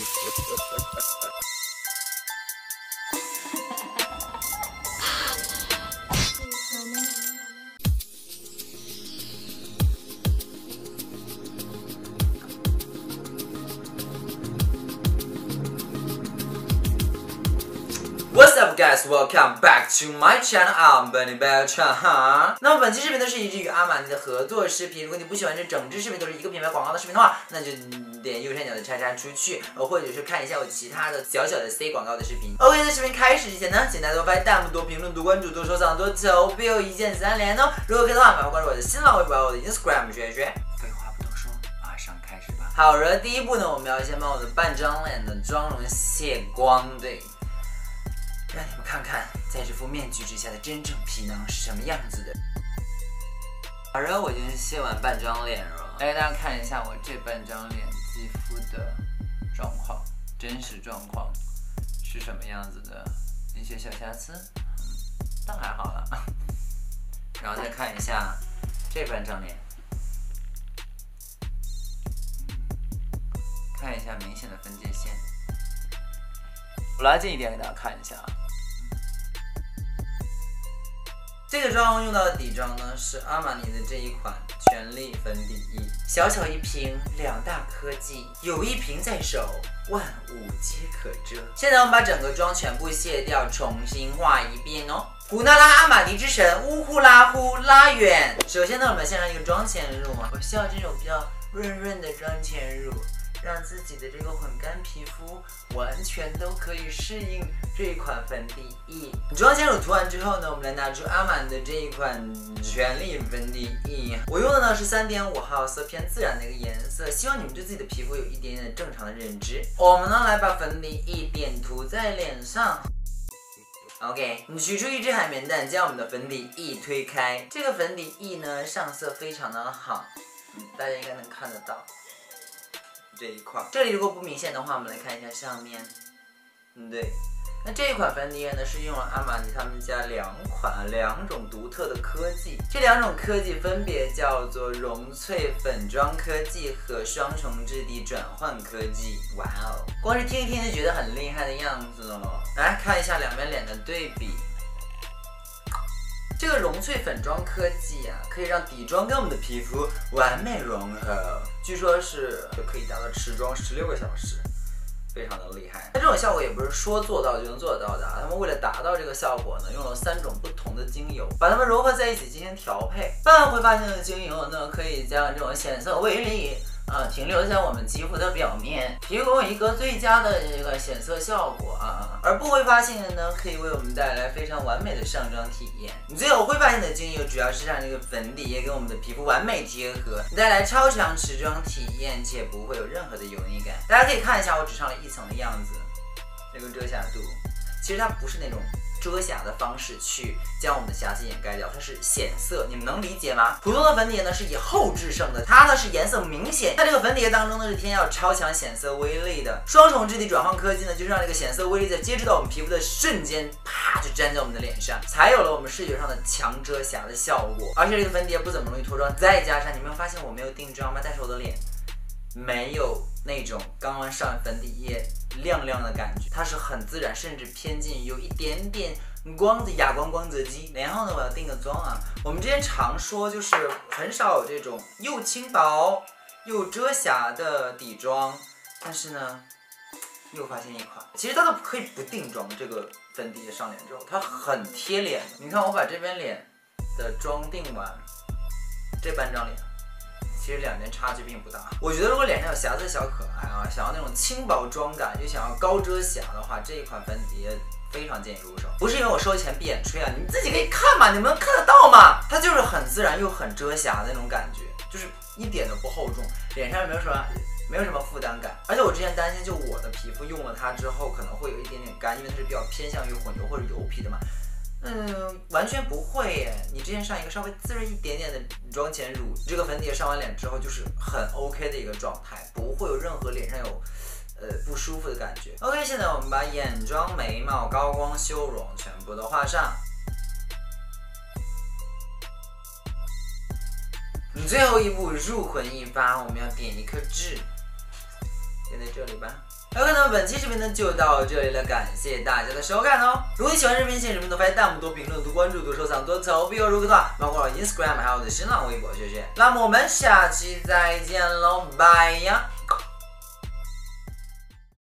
What's up, guys? Welcome back to my channel. I'm Benny Belchan。那么本期视频呢是一支与阿玛尼的合作视频。如果你不喜欢这整支视频都是一个品牌广告的视频的话，那就点右上角的叉叉出去，或者是看一下我其他的小小的 C 广告的视频。OK， 在视频开始之前呢，请大家多发弹幕、多评论、多关注、多收藏、多投票，一键3连哦。如果可以的话，麻烦关注我的新浪微博、我的 Instagram， 学。废话不多说，马上开始吧。好了，第一步呢，我们要先把我的半张脸的妆容卸光，对。让你们看看，在这副面具之下的真正皮囊是什么样子的。好了，我已经卸完半张脸了，来给大家看一下我这半张脸肌肤的状况，真实状况是什么样子的，一些小瑕疵，但还好了。然后再看一下这半张脸，看一下明显的分界线。我拉近一点给大家看一下。这个妆容用到的底妆呢是阿玛尼的这一款全力粉底液，小小一瓶，2大科技，有一瓶在手，万物皆可遮。现在我们把整个妆全部卸掉，重新画一遍哦。古娜拉阿玛尼之神，呜呼拉呼拉远。首先呢，我们先上一个妆前乳啊，我需要这种比较润润的妆前乳。让自己的这个混干皮肤完全都可以适应这一款粉底液。妆前乳涂完之后呢，我们来拿出阿玛尼的这一款全力粉底液。我用的呢是3.5号色，偏自然的一个颜色，希望你们对自己的皮肤有一点点正常的认知。我们呢来把粉底液点涂在脸上。OK， 你取出一支海绵蛋，将我们的粉底液推开。这个粉底液呢上色非常的好，大家应该能看得到。这一块，这里如果不明显的话，我们来看一下上面，对，那这一款粉底液呢是用了阿玛尼他们家两种独特的科技，这2种科技分别叫做融萃粉妆科技和双重质地转换科技。哇哦，光是听一听就觉得很厉害的样子哦。来看一下两边脸的对比。这个融萃粉妆科技啊，可以让底妆跟我们的皮肤完美融合，据说是可以达到持妆16个小时，非常的厉害。那这种效果也不是说做到就能做到的，他们为了达到这个效果呢，用了3种不同的精油，把它们融合在一起进行调配。半挥发性的精油呢，可以将这种显色微粒停留在我们肌肤的表面，提供一个最佳的这个显色效果啊。而不挥发性的呢，可以为我们带来非常完美的上妆体验。最有挥发性的精油主要是让这个粉底液跟我们的皮肤完美贴合，带来超强持妆体验，且不会有任何的油腻感。大家可以看一下我只上了1层的样子，这个遮瑕度，其实它不是那种遮瑕的方式去将我们的瑕疵掩盖掉，它是显色，你们能理解吗？普通的粉底液呢是以后制胜的，它呢是颜色明显，那这个粉底液当中呢是添加超强显色微粒的。双重质地转换科技呢，就是让这个显色微粒在接触到我们皮肤的瞬间，啪就粘在我们的脸上，才有了我们视觉上的强遮瑕的效果。而且这个粉底液不怎么容易脱妆，再加上你们有发现我没有定妆吗？但是我的脸没有那种刚刚上粉底液亮亮的感觉，它是很自然，甚至偏近有一点点光的哑光光泽肌。然后呢，我要定个妆啊。我们之前常说就是很少有这种又轻薄又遮瑕的底妆，但是呢，又发现一款，其实它都可以不定妆。这个粉底液上脸之后，它很贴脸。你看我把这边脸的妆定完，这半张脸。其实两边差距并不大。我觉得如果脸上有瑕疵小可爱啊，想要那种轻薄妆感，又想要高遮瑕的话，这一款粉底液非常建议入手。不是因为我收钱闭眼吹啊，你们自己可以看嘛，你们看得到吗？它就是很自然又很遮瑕的那种感觉，就是一点都不厚重，脸上也没有什么负担感。而且我之前担心，就我的皮肤用了它之后可能会有一点点干，因为它是比较偏向于混油或者油皮的嘛。完全不会耶！你之前上一个稍微滋润一点点的妆前乳，这个粉底液上完脸之后就是很 OK 的一个状态，不会有任何脸上有不舒服的感觉。OK， 现在我们把眼妆、眉毛、高光修容全部都画上。最后一步入魂一发，我们要点一颗痣。 先在这里吧。OK， 那么本期视频呢就到这里了，感谢大家的收看哦。如果你喜欢视频，请视频多发弹幕、多评论、多关注、多收藏、多投币哦。如果的话，包括我的 Instagram 还有我的新浪微博，谢谢。那么我们下期再见喽，拜呀。